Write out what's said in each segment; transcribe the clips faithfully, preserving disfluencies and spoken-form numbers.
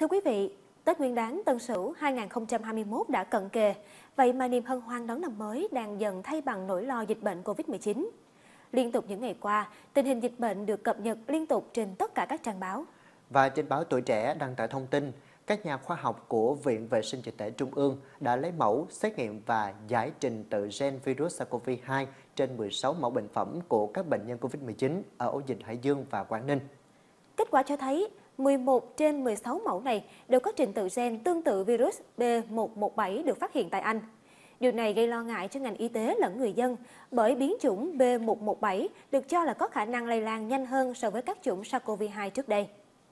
Thưa quý vị, Tết Nguyên đán Tân Sửu hai nghìn không trăm hai mươi mốt đã cận kề, vậy mà niềm hân hoan đón năm mới đang dần thay bằng nỗi lo dịch bệnh Covid mười chín. Liên tục những ngày qua, tình hình dịch bệnh được cập nhật liên tục trên tất cả các trang báo. Và trên báo Tuổi Trẻ đăng tải thông tin, các nhà khoa học của Viện Vệ sinh Dịch tễ Trung ương đã lấy mẫu, xét nghiệm và giải trình tự gen virus SARS-xê o vê hai trên mười sáu mẫu bệnh phẩm của các bệnh nhân Covid mười chín ở ổ dịch Hải Dương và Quảng Ninh. Kết quả cho thấy, mười một trên mười sáu mẫu này đều có trình tự gen tương tự virus B một một bảy được phát hiện tại Anh. Điều này gây lo ngại cho ngành y tế lẫn người dân, bởi biến chủng B một một bảy được cho là có khả năng lây lan nhanh hơn so với các chủng SARS-xê o vê hai trước đây.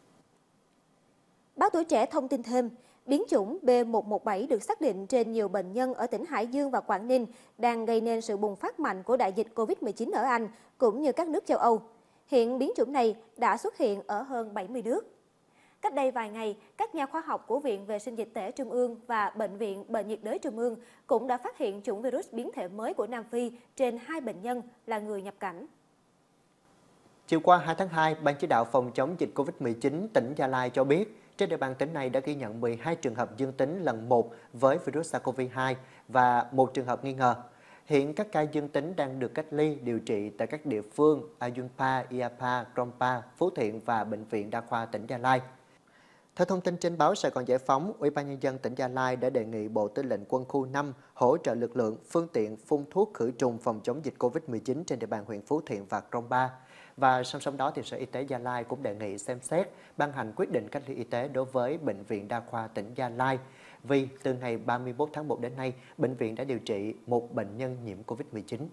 Báo Tuổi Trẻ thông tin thêm, biến chủng B một một bảy được xác định trên nhiều bệnh nhân ở tỉnh Hải Dương và Quảng Ninh đang gây nên sự bùng phát mạnh của đại dịch Covid mười chín ở Anh, cũng như các nước châu Âu. Hiện biến chủng này đã xuất hiện ở hơn bảy mươi nước. Cách đây vài ngày, các nhà khoa học của Viện Vệ sinh Dịch tễ Trung ương và Bệnh viện Bệnh nhiệt đới Trung ương cũng đã phát hiện chủng virus biến thể mới của Nam Phi trên hai bệnh nhân là người nhập cảnh. Chiều qua hai tháng hai, Ban chỉ đạo phòng chống dịch Covid mười chín tỉnh Gia Lai cho biết, trên địa bàn tỉnh này đã ghi nhận mười hai trường hợp dương tính lần một với virus SARS-xê o vê hai và một trường hợp nghi ngờ. Hiện các ca dương tính đang được cách ly, điều trị tại các địa phương Ayunpa, Iapa, Krongpa, Phú Thiện và Bệnh viện Đa khoa tỉnh Gia Lai. Theo thông tin trên báo Sài Gòn Giải phóng, Ủy ban Nhân dân tỉnh Gia Lai đã đề nghị Bộ Tư lệnh Quân khu năm hỗ trợ lực lượng, phương tiện phun thuốc khử trùng phòng chống dịch Covid mười chín trên địa bàn huyện Phú Thiện và Krongpa. Và song song đó thì Sở Y tế Gia Lai cũng đề nghị xem xét ban hành quyết định cách ly y tế đối với Bệnh viện Đa khoa tỉnh Gia Lai. Vì từ ngày ba mươi mốt tháng một đến nay, bệnh viện đã điều trị một bệnh nhân nhiễm Covid mười chín.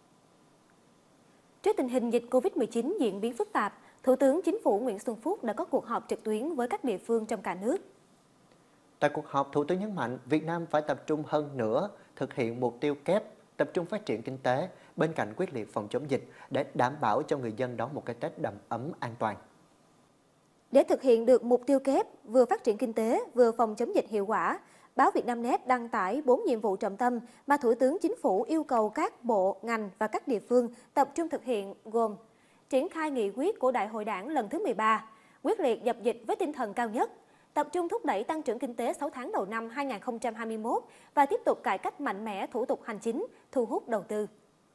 Trước tình hình dịch Covid mười chín diễn biến phức tạp, Thủ tướng Chính phủ Nguyễn Xuân Phúc đã có cuộc họp trực tuyến với các địa phương trong cả nước. Tại cuộc họp, Thủ tướng nhấn mạnh Việt Nam phải tập trung hơn nữa thực hiện mục tiêu kép, tập trung phát triển kinh tế, bên cạnh quyết liệt phòng chống dịch để đảm bảo cho người dân đón một cái Tết đầm ấm an toàn. Để thực hiện được mục tiêu kép, vừa phát triển kinh tế, vừa phòng chống dịch hiệu quả, báo Vietnamnet đăng tải bốn nhiệm vụ trọng tâm mà Thủ tướng Chính phủ yêu cầu các bộ, ngành và các địa phương tập trung thực hiện, gồm triển khai nghị quyết của Đại hội Đảng lần thứ mười ba, quyết liệt dập dịch với tinh thần cao nhất, tập trung thúc đẩy tăng trưởng kinh tế sáu tháng đầu năm hai nghìn không trăm hai mươi mốt và tiếp tục cải cách mạnh mẽ thủ tục hành chính, thu hút đầu tư.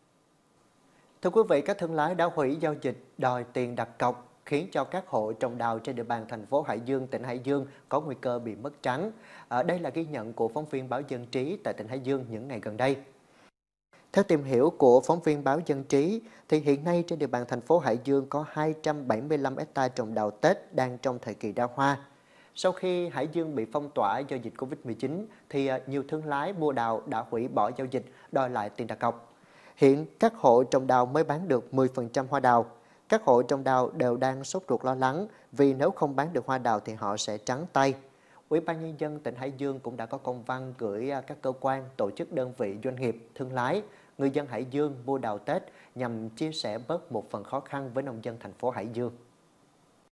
Thưa quý vị, các thương lái đã hủy giao dịch đòi tiền đặt cọc, khiến cho các hộ trồng đào trên địa bàn thành phố Hải Dương, tỉnh Hải Dương có nguy cơ bị mất trắng. À, đây là ghi nhận của phóng viên báo Dân Trí tại tỉnh Hải Dương những ngày gần đây. Theo tìm hiểu của phóng viên báo Dân Trí, thì hiện nay trên địa bàn thành phố Hải Dương có hai trăm bảy mươi lăm héc ta trồng đào Tết đang trong thời kỳ đa hoa. Sau khi Hải Dương bị phong tỏa do dịch Covid mười chín, thì nhiều thương lái mua đào đã hủy bỏ giao dịch, đòi lại tiền đặt cọc. Hiện các hộ trồng đào mới bán được mười phần trăm hoa đào. Các hộ trồng đào đều đang sốt ruột lo lắng vì nếu không bán được hoa đào thì họ sẽ trắng tay. Ủy ban Nhân dân tỉnh Hải Dương cũng đã có công văn gửi các cơ quan, tổ chức đơn vị, doanh nghiệp, thương lái, người dân Hải Dương mua đào Tết nhằm chia sẻ bớt một phần khó khăn với nông dân thành phố Hải Dương.